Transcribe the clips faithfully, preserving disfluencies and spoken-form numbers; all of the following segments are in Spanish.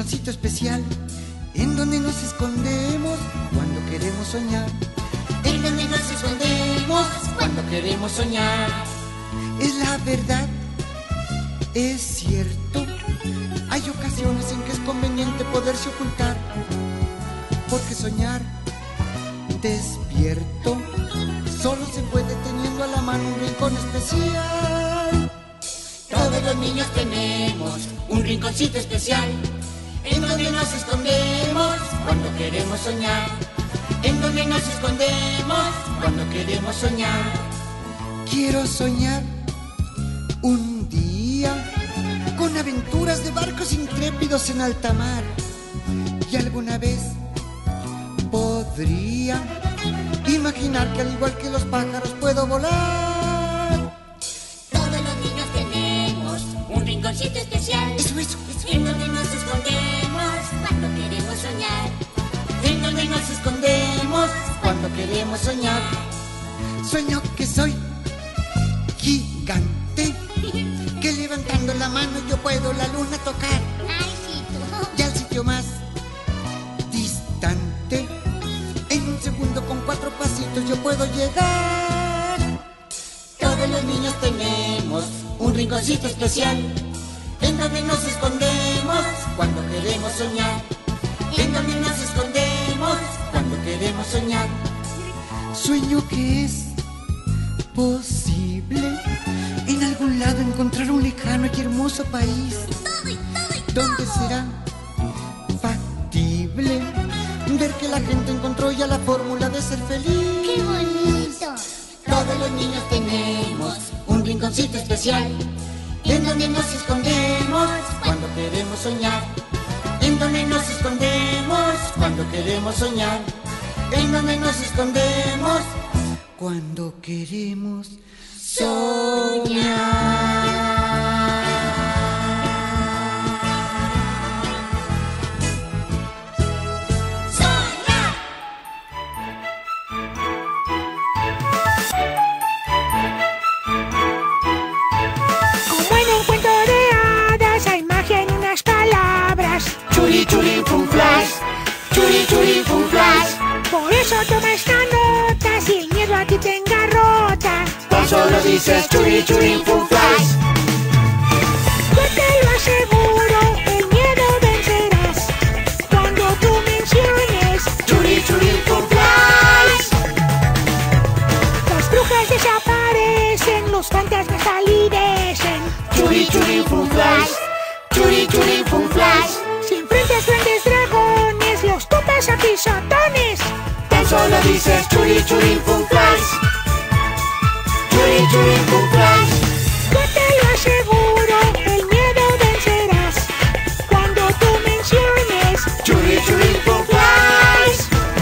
rinconcito especial en donde nos escondemos cuando queremos soñar. En donde nos escondemos cuando queremos soñar. Es la verdad, es cierto. Hay ocasiones en que es conveniente poderse ocultar, porque soñar despierto solo se puede teniendo a la mano un rincón especial. Todos los niños tenemos un rinconcito especial en donde nos escondemos cuando queremos soñar. En donde nos escondemos cuando queremos soñar. Quiero soñar un día con aventuras de barcos intrépidos en alta mar, y alguna vez podría imaginar que al igual que los pájaros puedo volar. Todos los niños tenemos un rinconcito especial. Eso, eso, eso. En donde nos escondemos cuando queremos soñar. En donde nos escondemos cuando queremos soñar. Sueño que soy gigante, que levantando la mano yo puedo la luna tocar. Ay, sí, tú. Y al sitio más distante, en un segundo con cuatro pasitos yo puedo llegar. Todos los niños tenemos un rinconcito especial en donde nos escondemos cuando queremos soñar. En donde nos escondemos cuando queremos soñar. Sueño que es posible en algún lado encontrar un lejano y hermoso país donde será factible ver que la gente encontró ya la fórmula de ser feliz. ¡Qué bonito! Todos los niños tenemos un rinconcito especial en donde nos escondemos cuando queremos soñar. En donde nos escondemos cuando queremos soñar. En donde nos escondemos cuando queremos soñar. Como en un cuento de hadas hay magia en unas palabras. Churi churi fun flash, churi churi fun flash. Por eso toma esta nota si el miedo a ti te engarrota. Tan solo dices churi churi fun flash. Yo te lo aseguro, el miedo vencerás cuando tú menciones Churi churi fun flash. las brujas desaparecen, los fantasmas palidecen. Churi churi fun flash, churi churi fun flash. Si enfrentas grandes dragones, los topas a pisotones. Tan solo dices churi churi fun flash. Churi churi fun flash. Yo te lo aseguro, el miedo vencerás cuando tú menciones Churi churi fun flash.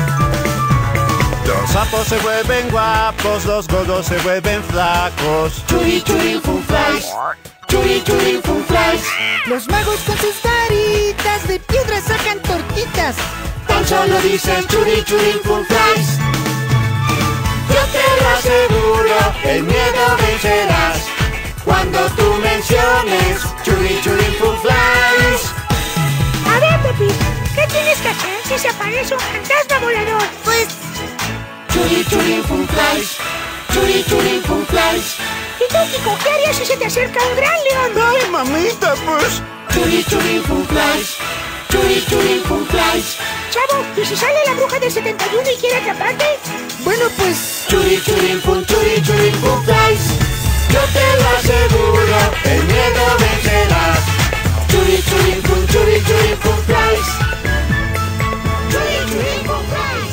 Los sapos se vuelven guapos, los gordos se vuelven flacos. Churi churi fun flash. Churi churi fun flash. Los magos con sus varitas de piedra sacan tortitas. Tan solo dices churi churi fun flash. Yo te lo aseguro, el miedo vencerás cuando tú menciones churi churi fun flash. A ver, Pepi, ¿qué tienes que hacer si se aparece un fantasma volador? Pues Churi churi fun flash. Churi churi fun flash. ¿Y tú, Kiko, qué harías si se te acerca un gran león? ¡Ay, mamita, pues! Churi churi fun flash. Churi churi fun flash. Chavo, ¿y si sale la bruja del setenta y uno y quiere atraparte? bueno, pues Churi churi fun, churi churi fun flash. Yo te lo aseguro, el miedo vencerás. Churi churi fun, churi churi fun flash. Churi churi fun flash.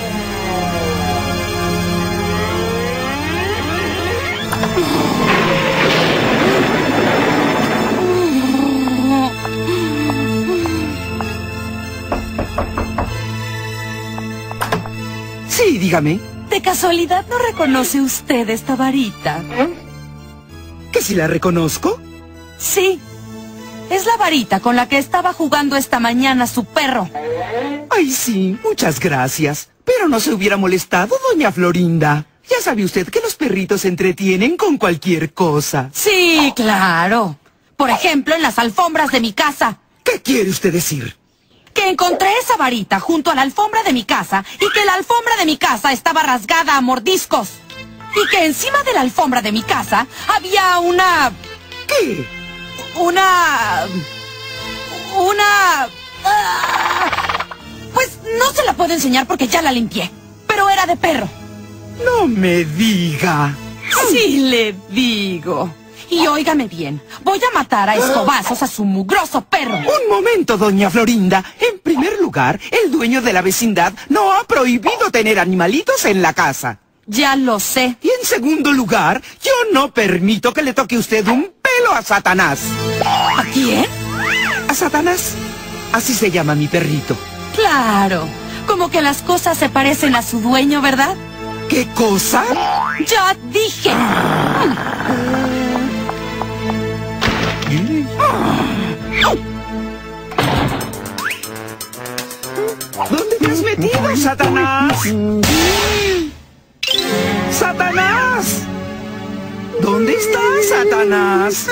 Sí, dígame. ¿De casualidad no reconoce usted esta varita? ¿Que si la reconozco? Sí. Es la varita con la que estaba jugando esta mañana su perro. Ay, sí, muchas gracias. Pero no se hubiera molestado, doña Florinda. Ya sabe usted que los perritos se entretienen con cualquier cosa. Sí, claro. Por ejemplo, en las alfombras de mi casa. ¿Qué quiere usted decir? que encontré esa varita junto a la alfombra de mi casa y que la alfombra de mi casa estaba rasgada a mordiscos. Y que encima de la alfombra de mi casa había una... ¿Qué? Una... Una... ah, pues no se la puedo enseñar porque ya la limpié. Pero era de perro. No me diga. Sí le digo. Y óigame bien, voy a matar a escobazos a su mugroso perro. Un momento, doña Florinda. En primer lugar, el dueño de la vecindad no ha prohibido tener animalitos en la casa. Ya lo sé. Y en segundo lugar, yo no permito que le toque usted un pelo a Satanás. ¿A quién? ¿A Satanás? Así se llama mi perrito. Claro, como que las cosas se parecen a su dueño, ¿verdad? ¿Qué cosa? Ya dije. ¿Dónde te has metido, Satanás? ¡Satanás! ¿Dónde estás, Satanás?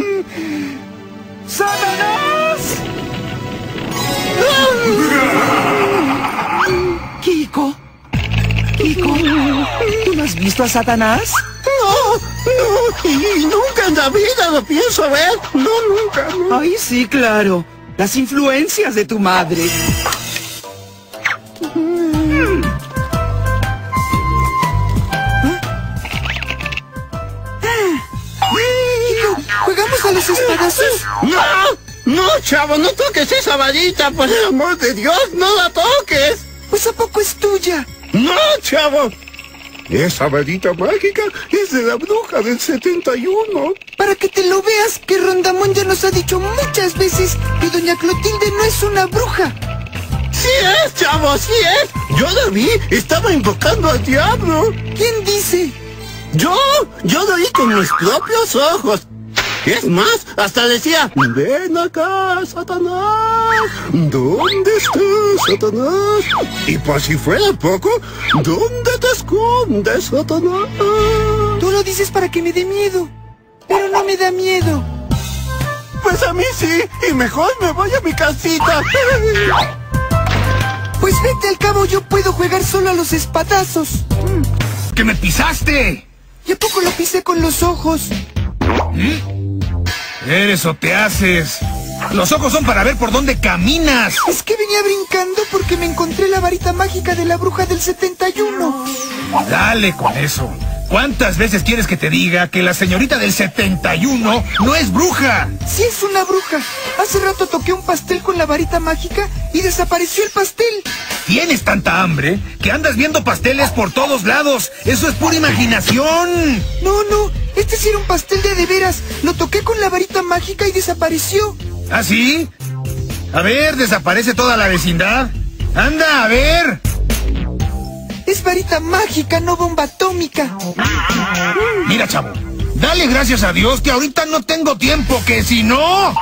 ¡Satanás! Kiko. Kiko, ¿tú no has visto a Satanás? No, no, y nunca en la vida lo pienso ver. No, nunca, no. Ay, sí, claro. Las influencias de tu madre. ¿Jugamos a los espadazos? No, no, chavo, no toques esa varita, por el amor de Dios, no la toques. Pues ¿a poco es tuya? No, chavo. Esa varita mágica es de la bruja del setenta y uno. Para que te lo veas, que Rondamón ya nos ha dicho muchas veces que doña Clotilde no es una bruja. Sí es, chavo, sí es. Yo la vi, estaba invocando al diablo. ¿Quién dice? Yo, yo lo vi con mis propios ojos. Es más, hasta decía, ven acá, Satanás. ¿Dónde estás, Satanás? Y por si fuera poco, ¿dónde te escondes, Satanás? Tú lo dices para que me dé miedo, pero no me da miedo. Pues a mí sí, y mejor me voy a mi casita. Pues vete, al cabo yo puedo jugar solo a los espadazos. ¡Que me pisaste! ¿Y a poco lo pisé con los ojos? ¿Mm? Eres o te haces. Los ojos son para ver por dónde caminas. Es que venía brincando porque me encontré la varita mágica de la bruja del setenta y uno. Dale con eso. ¿Cuántas veces quieres que te diga que la señorita del setenta y uno no es bruja? Sí es una bruja. Hace rato toqué un pastel con la varita mágica y desapareció el pastel. Tienes tanta hambre que andas viendo pasteles por todos lados. Eso es pura imaginación. No, no, este sí era un pastel de de veras. Lo toqué con la varita mágica y desapareció. ¿Ah, sí? A ver, desaparece toda la vecindad. Anda, a ver. Es varita mágica, no bomba atómica. Mira, chavo, dale gracias a Dios que ahorita no tengo tiempo, que si no...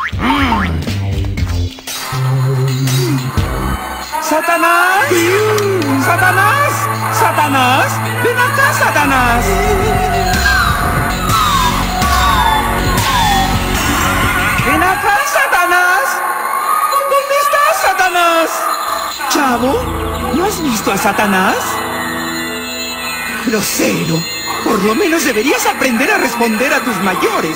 ¡Satanás! ¡Satanás! ¡Satanás! ¡Ven acá, Satanás! ¡Ven acá, Satanás! ¿Dónde estás, Satanás? Chavo, ¿no has visto a Satanás? Grosero. Por lo menos deberías aprender a responder a tus mayores.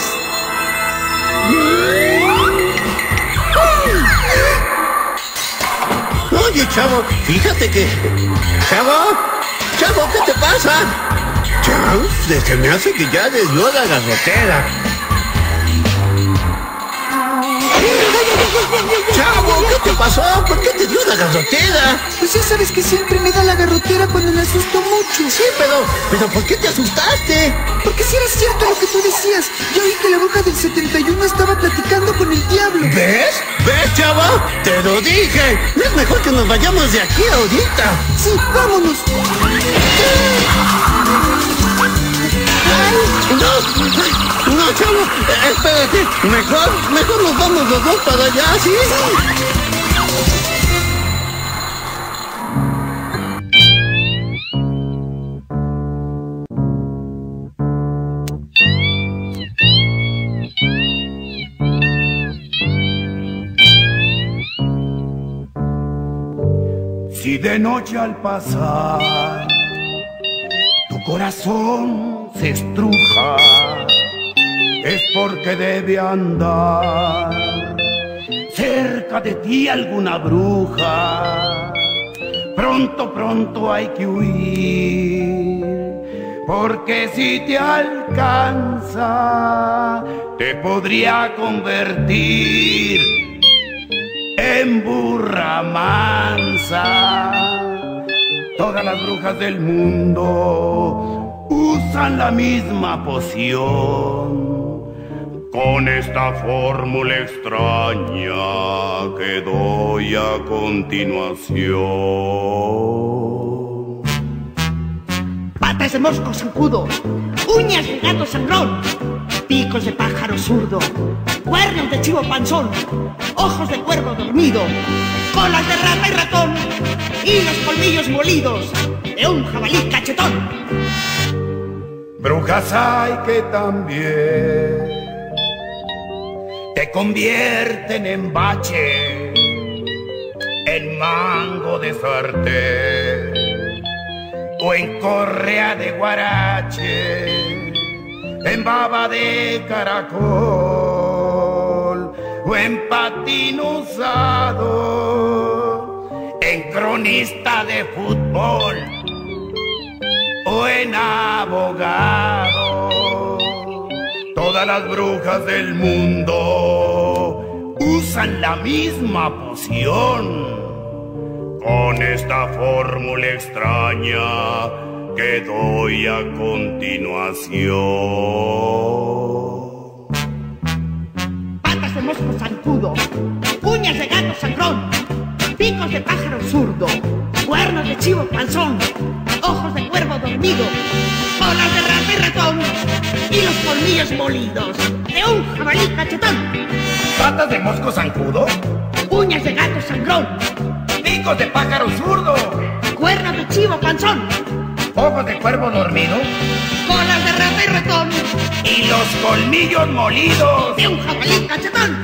Oye, chavo, fíjate que... Chavo, chavo, ¿qué te pasa? Chavo, se me hace que ya les dio la garrotera. Chavo, ¿qué te pasó? ¿Por qué te dio la garrotera? Pues ya sabes que siempre me da la garrotera cuando me asusto mucho. Sí, pero... ¿Pero por qué te asustaste? Porque si era cierto lo que tú decías. Yo oí que la bruja del setenta y uno estaba platicando con el diablo. ¿Ves? ¿Ves, chavo? ¡Te lo dije! Es mejor que nos vayamos de aquí ahorita. Sí, vámonos. No, no, chavo, eh, espérate. Mejor, mejor nos vamos los dos para allá, ¿sí? de noche al pasar tu corazón se estruja, es porque debe andar cerca de ti alguna bruja. Pronto, pronto hay que huir, porque si te alcanza, te podría convertir en burra mansa. Todas las brujas del mundo usan la misma poción, con esta fórmula extraña que doy a continuación. Patas de mosco zancudo, uñas de gato sangrón, picos de pájaro zurdo, cuernos de chivo panzón, ojos de cuervo dormido, colas de rata y ratón, y los colmillos molidos de un jabalí cachetón. Brujas hay que también te convierten en bache, en mango de sartén o en correa de guarache, en baba de caracol o en patín usado, en cronista de fútbol o en abogado. Todas las brujas del mundo usan la misma poción, con esta fórmula extraña que doy a continuación. Patas de mosco zancudo, uñas de gato sangrón, picos de pájaro zurdo, cuernos de chivo panzón, ojos de cuervo dormido, colas de rata y ratón, y los colmillos molidos de un jabalí cachetón. ¿Patas de mosco zancudo? Uñas de gato sangrón, ¿Picos de pájaro zurdo? cuernos de chivo panzón, ¿Ojos de cuervo dormido? colas de rata y ratón, ¿Y los colmillos molidos de un jabalí cachetón?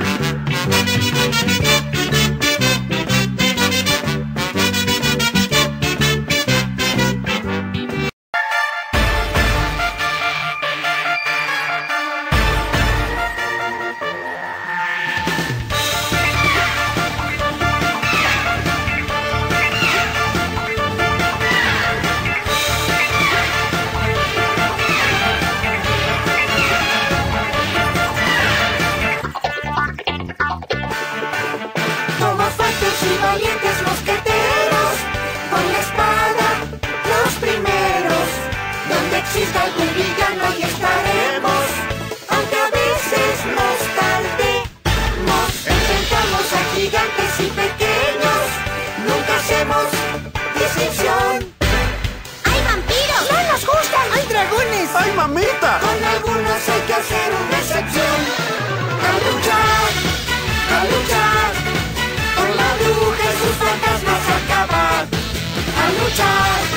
exista algún villano y estaremos, aunque a veces nos tardemos. Enfrentamos a gigantes y pequeños, nunca hacemos distinción. ¡Hay vampiros! ¡No nos gustan! ¡Hay dragones! ¡Ay, mamita! Con algunos hay que hacer una excepción. A luchar, a luchar, con la bruja y sus fantasmas a acabar. A luchar.